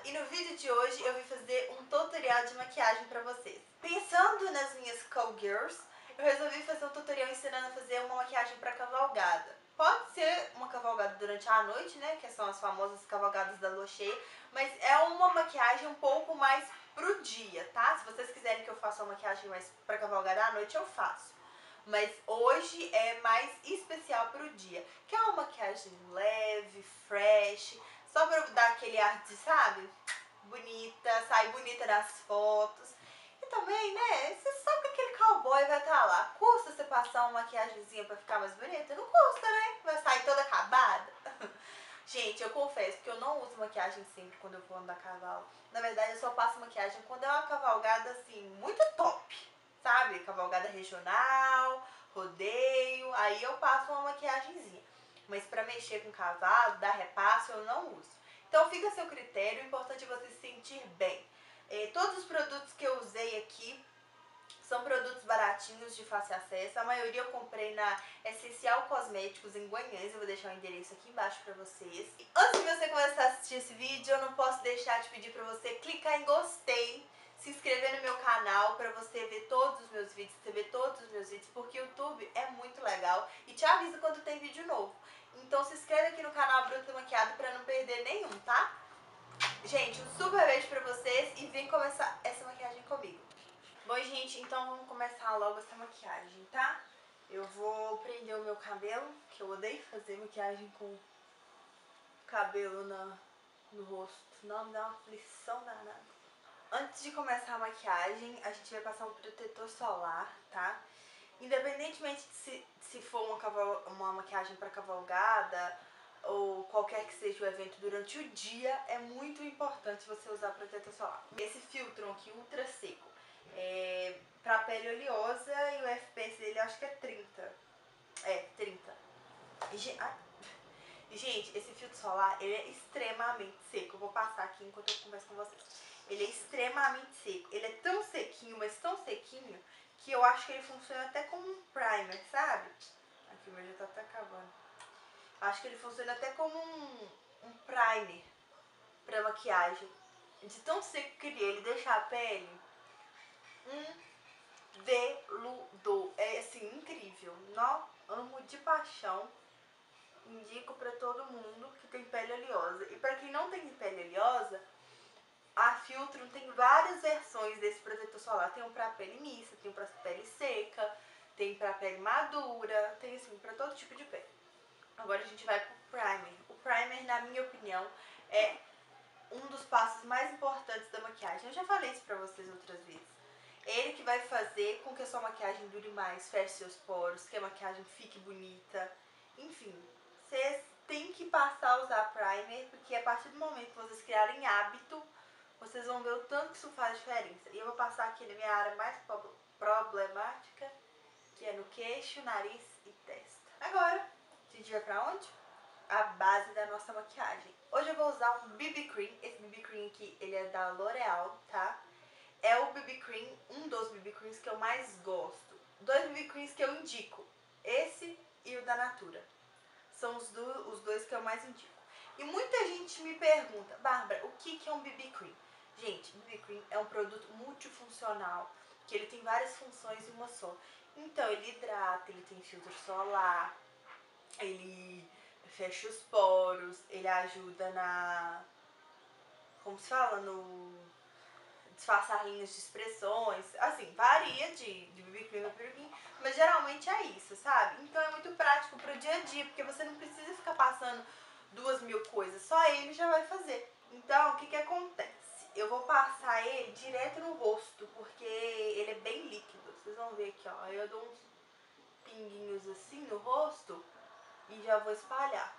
e no vídeo de hoje eu vim fazer um tutorial de maquiagem pra vocês. Pensando nas minhas call girls, eu resolvi fazer um tutorial ensinando a fazer uma maquiagem pra cavalgada. Pode ser uma cavalgada durante a noite, né, que são as famosas cavalgadas da lua cheia, mas é uma maquiagem um pouco mais pro dia, tá? Se vocês quiserem que eu faça uma maquiagem mais pra cavalgada à noite, eu faço. Mas hoje é mais especial pro dia, que é uma maquiagem leve, fresh, só pra dar aquele ar de, sabe, bonita, sair bonita nas fotos. E também, né, você sabe que aquele cowboy vai estar lá. Custa você passar uma maquiagemzinha pra ficar mais bonita? Não custa, né? Vai sair toda acabada. Gente, eu confesso que eu não uso maquiagem sempre quando eu vou andar a cavalo. Na verdade, eu só passo maquiagem quando é uma cavalgada, assim, muito top. Sabe? Cavalgada regional, rodeio, aí eu passo uma maquiagemzinha. Mas pra mexer com cavalo, dar repasso, eu não uso. Então fica a seu critério, o importante é você se sentir bem. Todos os produtos que eu usei aqui são produtos baratinhos, de fácil acesso. A maioria eu comprei na Essencial Cosméticos em Guanhães. Eu vou deixar o endereço aqui embaixo pra vocês. E antes de você começar a assistir esse vídeo, eu não posso deixar de pedir pra você clicar em gostei, se inscrever no meu canal pra você ver todos os meus vídeos, receber todos os meus vídeos, porque o YouTube é muito legal e te avisa quando tem vídeo novo. Então se inscreve aqui no canal Bruta Maquiada pra não perder nenhum, tá? Gente, um super beijo pra vocês e vem começar essa maquiagem comigo. Bom, gente, então vamos começar logo essa maquiagem, tá? Eu vou prender o meu cabelo, que eu odeio fazer maquiagem com cabelo no rosto. Não, me dá uma aflição danada. Antes de começar a maquiagem, a gente vai passar um protetor solar, tá? Independentemente de se for uma maquiagem para cavalgada ou qualquer que seja o evento durante o dia, é muito importante você usar protetor solar. Esse filtro aqui, ultra seco, é pra pele oleosa e o FPS dele acho que é 30. É, 30. Gente, esse filtro solar, ele é extremamente seco. Eu vou passar aqui enquanto eu converso com vocês. Ele é extremamente seco. Ele é tão sequinho, mas tão sequinho, que eu acho que ele funciona até como um primer, sabe? Aqui o meu já tá até acabando. Acho que ele funciona até como um primer pra maquiagem. De tão seco que ele deixa a pele veludo. É assim, incrível. Não, amo de paixão. Indico pra todo mundo que tem pele oleosa. E pra quem não tem pele oleosa, a Filtrum tem várias versões desse protetor solar. Tem um pra pele mista, tem um pra pele seca, tem pra pele madura, tem assim pra todo tipo de pele. Agora a gente vai pro primer. O primer, na minha opinião, é um dos passos mais importantes da maquiagem. Eu já falei isso pra vocês outras vezes. É ele que vai fazer com que a sua maquiagem dure mais, feche seus poros, que a maquiagem fique bonita. Enfim, vocês têm que passar a usar primer, porque a partir do momento que vocês criarem hábito, vocês vão ver o tanto que isso faz diferença. E eu vou passar aqui na minha área mais problemática, que é no queixo, nariz e testa. Agora, a gente vai pra onde? A base da nossa maquiagem. Hoje eu vou usar um BB Cream. Esse BB Cream aqui, ele é da L'Oreal, tá? É o BB Cream, um dos BB Creams que eu mais gosto. Dois BB Creams que eu indico. Esse e o da Natura. São os dois que eu mais indico. E muita gente me pergunta, Bárbara, o que é um BB Cream? Gente, BB Cream é um produto multifuncional, que ele tem várias funções em uma só. Então, ele hidrata, ele tem filtro solar, ele fecha os poros, ele ajuda na... como se fala? No... disfarçar linhas de expressões, assim, varia de BB Cream a BB Cream, mas geralmente é isso, sabe? Então é muito prático pro dia a dia, porque você não precisa ficar passando 2000 coisas, só ele já vai fazer. Então, o que que acontece? Eu vou passar ele direto no rosto, porque ele é bem líquido. Vocês vão ver aqui, ó, eu dou uns pinguinhos assim no rosto e já vou espalhar.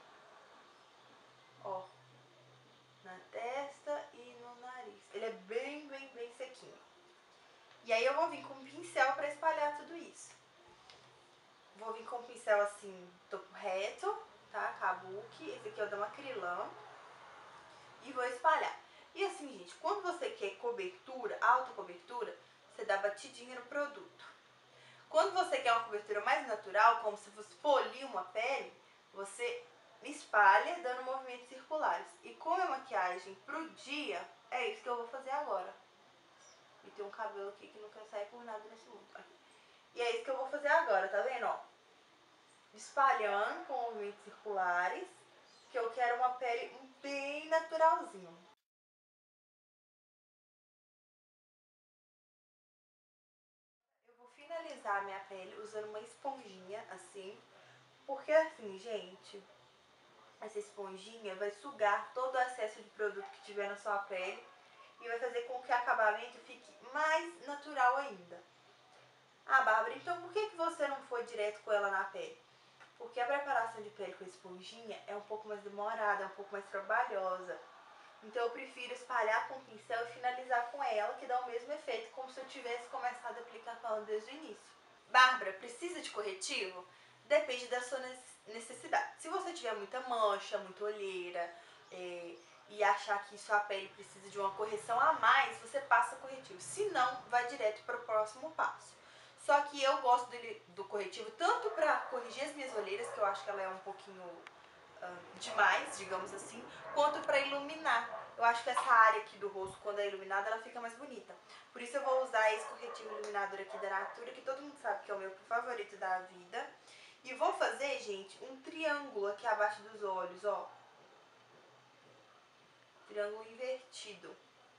Ó, na testa e no nariz. Ele é bem sequinho. E aí eu vou vir com um pincel pra espalhar tudo isso. Vou vir com um pincel assim, topo reto, tá? Kabuki. Esse aqui é o da Macrylan. E vou espalhar. E assim, gente, quando você quer cobertura, alta cobertura, você dá batidinha no produto. Quando você quer uma cobertura mais natural, como se fosse polir uma pele, você espalha dando movimentos circulares. E como é maquiagem pro dia, É isso que eu vou fazer agora. E tem um cabelo aqui que não quer sair por nada nesse mundo. Aqui. E é isso que eu vou fazer agora, tá vendo, ó? Espalhando com movimentos circulares, que eu quero uma pele bem naturalzinha. Eu vou finalizar a minha pele usando uma esponjinha, assim, porque assim, gente, essa esponjinha vai sugar todo o excesso de produto que tiver na sua pele e vai fazer com que o acabamento fique mais natural ainda. Ah, Bárbara, então por que você não foi direto com ela na pele? Porque a preparação de pele com esponjinha é um pouco mais demorada, é um pouco mais trabalhosa. Então eu prefiro espalhar com o pincel e finalizar com ela, que dá o mesmo efeito, como se eu tivesse começado a aplicar com ela desde o início. Bárbara, precisa de corretivo? Depende da sua necessidade. Se você tiver muita mancha, muita olheira, e achar que sua pele precisa de uma correção a mais, você passa corretivo. Se não, vai direto para o próximo passo. Só que eu gosto do corretivo tanto para corrigir as minhas olheiras, que eu acho que ela é um pouquinho demais, digamos assim, quanto para iluminar. Eu acho que essa área aqui do rosto, quando é iluminada, ela fica mais bonita. Por isso eu vou usar esse corretivo iluminador aqui da Natura, que todo mundo sabe que é o meu favorito da vida. E vou fazer, gente, um triângulo aqui abaixo dos olhos, ó. Triângulo invertido.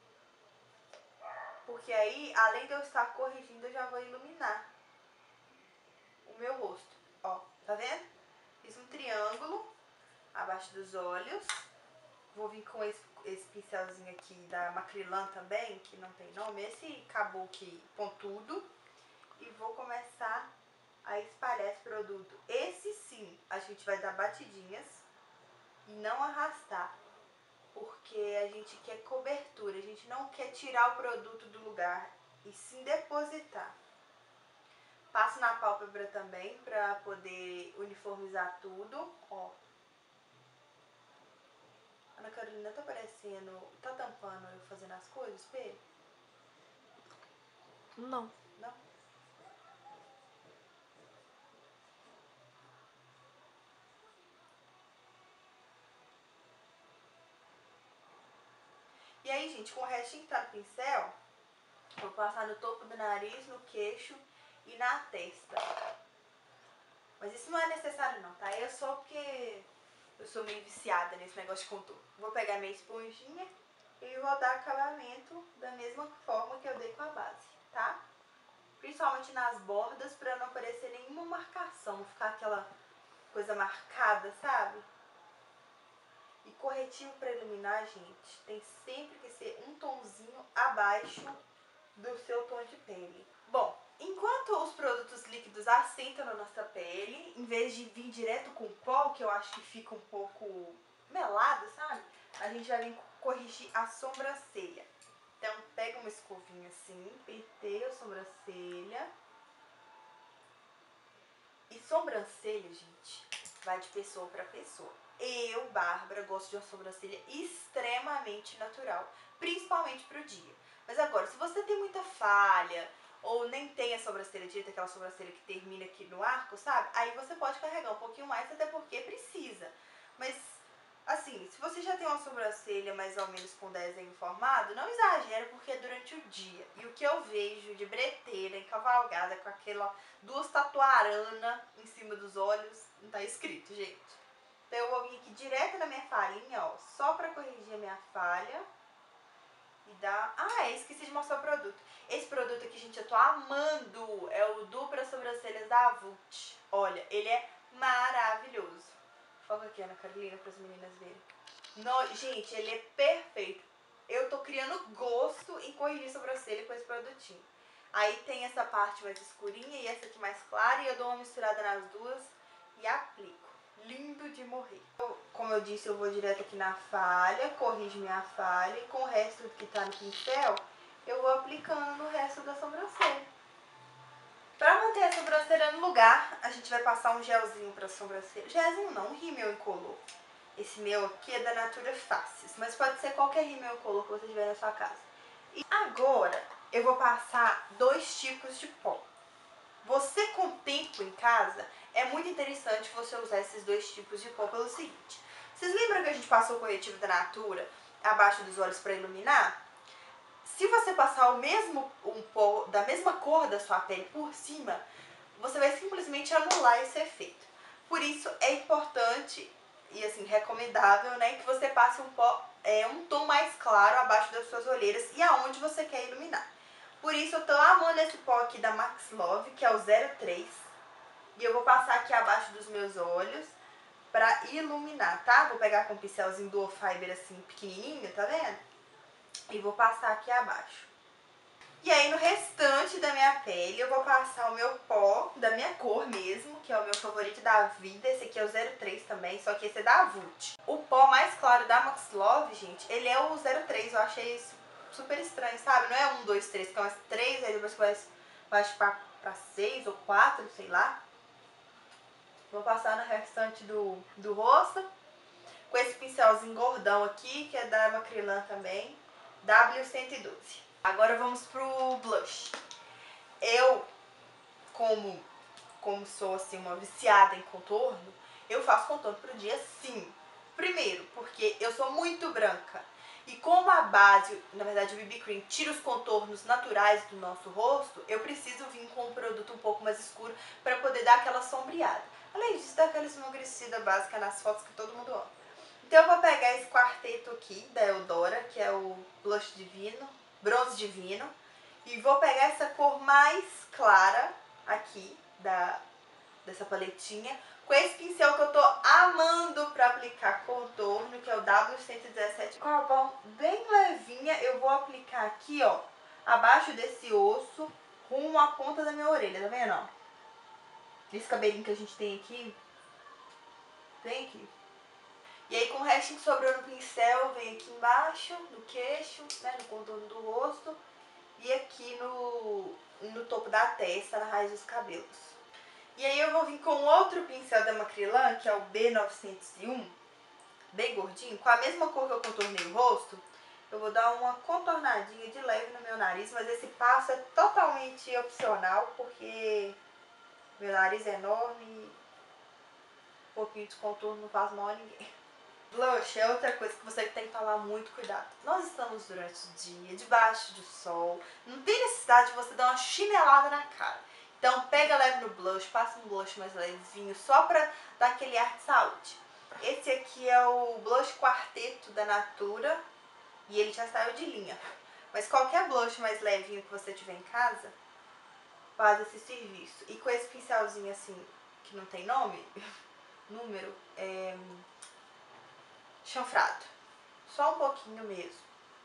Porque aí, além de eu estar corrigindo, eu já vou iluminar o meu rosto. Ó, tá vendo? Fiz um triângulo abaixo dos olhos. Vou vir com esse pincelzinho aqui da Macrylan também, que não tem nome. Esse kabuki pontudo. E vou começar a espalhar esse produto. Esse sim, a gente vai dar batidinhas e não arrastar. Porque a gente quer cobertura, a gente não quer tirar o produto do lugar e sim depositar. Passo na pálpebra também pra poder uniformizar tudo, ó. Ana Carolina, tá parecendo, tá tampando eu fazendo as coisas, espelho? Não. Não? E aí, gente, com o restinho que tá no pincel, vou passar no topo do nariz, no queixo e na testa. Mas isso não é necessário não, tá? É só porque eu sou meio viciada nesse negócio de contorno. Vou pegar minha esponjinha e vou dar acabamento da mesma forma que eu dei com a base, tá? Principalmente nas bordas, pra não aparecer nenhuma marcação, não ficar aquela coisa marcada, sabe? E corretivo pra iluminar, gente, tem sempre que ser um tonzinho abaixo do seu tom de pele. Bom, enquanto os produtos líquidos assentam na nossa pele, em vez de vir direto com pó, que eu acho que fica um pouco melado, sabe? A gente vai vir corrigir a sobrancelha. Então, pega uma escovinha assim, penteia a sobrancelha. E sobrancelha, gente, vai de pessoa pra pessoa. Eu, Bárbara, gosto de uma sobrancelha extremamente natural, principalmente pro dia. Mas agora, se você tem muita falha, ou nem tem a sobrancelha direita, aquela sobrancelha que termina aqui no arco, sabe? Aí você pode carregar um pouquinho mais, até porque precisa. Mas, assim, se você já tem uma sobrancelha mais ou menos com desenho formado, não exagera, porque é durante o dia. E o que eu vejo de breteira encavalgada com aquela duas tatuaranas em cima dos olhos, não tá escrito, gente. Então eu vou vir aqui direto na minha falhinha, ó, só pra corrigir a minha falha. E dá... Ah, esqueci de mostrar o produto. Esse produto aqui, gente, eu tô amando. É o Dupla Sobrancelhas da Vult. Olha, ele é maravilhoso. Foca aqui, Ana Carolina, para as meninas verem. Gente, ele é perfeito. Eu tô criando gosto em corrigir sobrancelha com esse produtinho. Aí tem essa parte mais escurinha e essa aqui mais clara. E eu dou uma misturada nas duas e aplico. Lindo de morrer. Como eu disse, eu vou direto aqui na falha, corrijo minha falha. E com o resto que tá no pincel, eu vou aplicando no resto da sobrancelha. Pra manter a sobrancelha no lugar, a gente vai passar um gelzinho pra sobrancelha. Gelzinho não, um rímel incolor. Esse meu aqui é da Natura Faces, mas pode ser qualquer rímel incolor que você tiver na sua casa. E agora eu vou passar dois tipos de pó. Você com tempo em casa, é muito interessante você usar esses dois tipos de pó pelo seguinte. Vocês lembram que a gente passou o corretivo da Natura? abaixo dos olhos pra iluminar, se você passar um pó da mesma cor da sua pele por cima, você vai simplesmente anular esse efeito. Por isso é importante e assim recomendável, né, que você passe um tom mais claro abaixo das suas olheiras e aonde você quer iluminar. Por isso eu tô amando esse pó aqui da Max Love, que é o 03, e eu vou passar aqui abaixo dos meus olhos pra iluminar, tá? Vou pegar com um pincelzinho Duo Fiber assim pequenininho, tá vendo? E vou passar aqui abaixo. E aí no restante da minha pele eu vou passar o meu pó da minha cor mesmo, que é o meu favorito da vida. Esse aqui é o 03 também, só que esse é da Vult. O pó mais claro da Max Love, gente, ele é o 03. Eu achei super estranho, sabe? Não é 1, 2, 3, que é umas 3, aí depois vai pra 6 ou 4, sei lá. Vou passar no restante do rosto. Com esse pincelzinho gordão aqui, que é da Macrylan também, W112. Agora vamos pro blush. Eu, como sou assim uma viciada em contorno, eu faço contorno pro dia sim. Primeiro, porque eu sou muito branca. E como a base, na verdade o BB Cream, tira os contornos naturais do nosso rosto, eu preciso vir com um produto um pouco mais escuro para poder dar aquela sombreada. Além disso, dar aquela esmagrecida básica nas fotos que todo mundo ama. Então eu vou pegar esse quarteto aqui da Eudora, que é o blush divino, bronze divino, e vou pegar essa cor mais clara aqui dessa paletinha, com esse pincel que eu tô amando pra aplicar contorno, que é o W117. Com a mão bem levinha, eu vou aplicar aqui, ó, abaixo desse osso, rumo à ponta da minha orelha, tá vendo, ó? Esse cabelinho que a gente tem aqui, bem aqui. E aí com o restinho que sobrou no pincel, eu venho aqui embaixo, no queixo, né, no contorno do rosto, e aqui no topo da testa, na raiz dos cabelos. E aí eu vou vir com outro pincel da Macrylan, que é o B901, bem gordinho, com a mesma cor que eu contornei o rosto. Eu vou dar uma contornadinha de leve no meu nariz, mas esse passo é totalmente opcional, porque meu nariz é enorme e um pouquinho de contorno não faz mal a ninguém. Blush é outra coisa que você tem que tomar muito cuidado. Nós estamos durante o dia, debaixo do sol, não tem necessidade de você dar uma chinelada na cara. Então pega leve no blush, passa um blush mais levinho, só pra dar aquele ar de saúde. Esse aqui é o blush quarteto da Natura e ele já saiu de linha. Mas qualquer blush mais levinho que você tiver em casa, faz esse serviço. E com esse pincelzinho assim, que não tem nome, número, chanfrado. Só um pouquinho mesmo.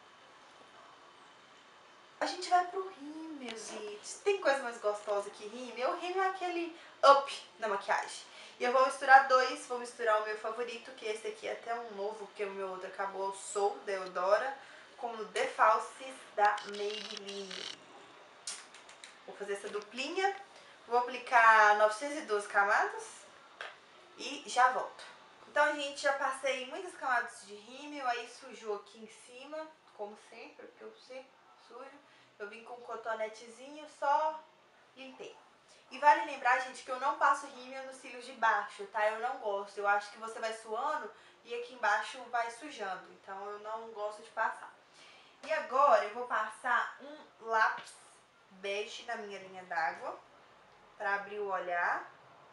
A gente vai pro rímel, gente. Tem coisa mais gostosa que rímel? O rímel é aquele up na maquiagem. E eu vou misturar dois. Vou misturar o meu favorito, que esse aqui é até um novo, porque o meu outro acabou, o Soul, da Eudora, com o The Falsies da Maybelline. Vou fazer essa duplinha. Vou aplicar 912 camadas e já volto. Então, gente, já passei muitas camadas de rímel, aí sujou aqui em cima, como sempre, porque eu sempre sujo. Eu vim com um cotonetezinho, só limpei. E vale lembrar, gente, que eu não passo rímel nos cílios de baixo, tá? Eu não gosto. Eu acho que você vai suando e aqui embaixo vai sujando. Então eu não gosto de passar. E agora eu vou passar um lápis bege na minha linha d'água pra abrir o olhar.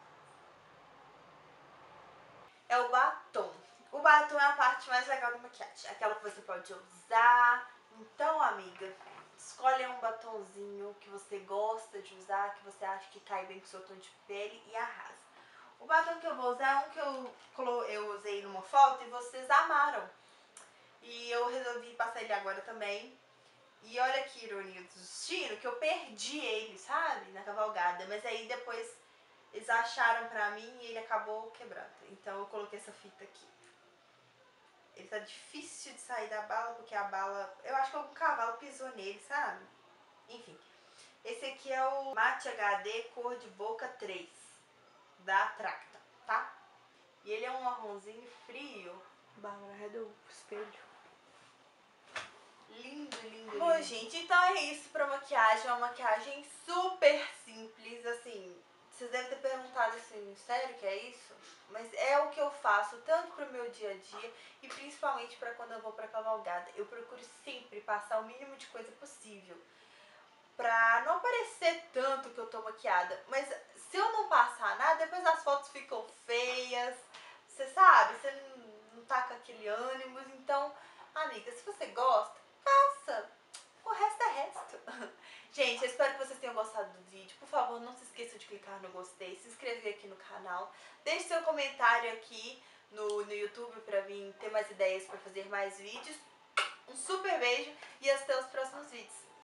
É o batom. O batom é a parte mais legal da maquiagem. Aquela que você pode usar. Então, amiga, escolhe um batonzinho que você gosta de usar, que você acha que cai bem com o seu tom de pele e arrasa. O batom que eu vou usar é um que eu usei numa foto e vocês amaram. E eu resolvi passar ele agora também. E olha que ironia do destino, que eu perdi ele, sabe? Na cavalgada. Mas aí depois eles acharam pra mim e ele acabou quebrando. Então eu coloquei essa fita aqui. Ele tá difícil de sair da bala, porque a bala... Eu acho que algum cavalo pisou nele, sabe? Enfim. Esse aqui é o Matte HD Cor de Boca 3, da Tracta, tá? E ele é um marronzinho frio. Bárbara, arreda o espelho. Lindo, lindo, bom, lindo. Gente, então é isso pra maquiagem. É uma maquiagem super simples, assim... Vocês devem ter perguntado assim, sério que é isso? Mas é o que eu faço, tanto pro meu dia a dia e principalmente pra quando eu vou pra cavalgada. Eu procuro sempre passar o mínimo de coisa possível, pra não parecer tanto que eu tô maquiada. Mas se eu não passar nada, depois as fotos ficam feias, você sabe? Você não tá com aquele ânimo. Então, amiga, se você gosta, faça. O resto é resto. Gente, eu espero que vocês tenham gostado do vídeo. Por favor, não se esqueça de clicar no gostei, se inscrever aqui no canal. Deixe seu comentário aqui no YouTube pra vir ter mais ideias pra fazer mais vídeos. Um super beijo e até os próximos vídeos.